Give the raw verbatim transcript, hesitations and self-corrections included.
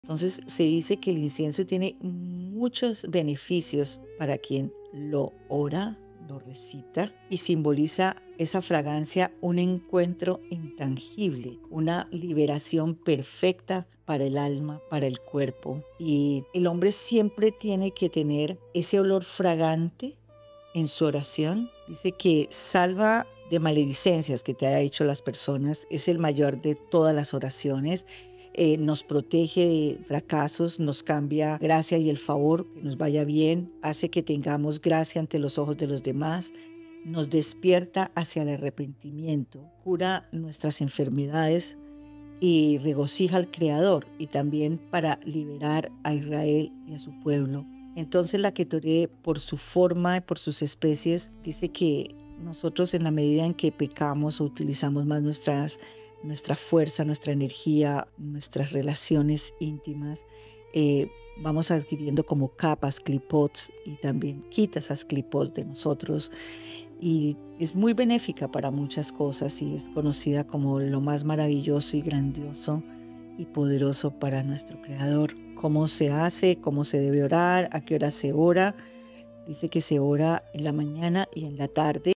Entonces se dice que el incienso tiene muchos beneficios para quien lo ora, lo recita y simboliza esa fragancia, un encuentro intangible, una liberación perfecta para el alma, para el cuerpo. Y el hombre siempre tiene que tener ese olor fragante en su oración. Dice que salva de maledicencias que te haya hecho las personas, es el mayor de todas las oraciones. Eh, nos protege de fracasos, nos cambia gracia y el favor, que nos vaya bien, hace que tengamos gracia ante los ojos de los demás, nos despierta hacia el arrepentimiento, cura nuestras enfermedades y regocija al Creador, y también para liberar a Israel y a su pueblo. Entonces la Ketoré, por su forma y por sus especies, dice que nosotros, en la medida en que pecamos o utilizamos más nuestras nuestra fuerza, nuestra energía, nuestras relaciones íntimas, eh, vamos adquiriendo como capas, clipots, y también quita esas clipots de nosotros. Y es muy benéfica para muchas cosas y es conocida como lo más maravilloso y grandioso y poderoso para nuestro Creador. ¿Cómo se hace? ¿Cómo se debe orar? ¿A qué hora se ora? Dice que se ora en la mañana y en la tarde.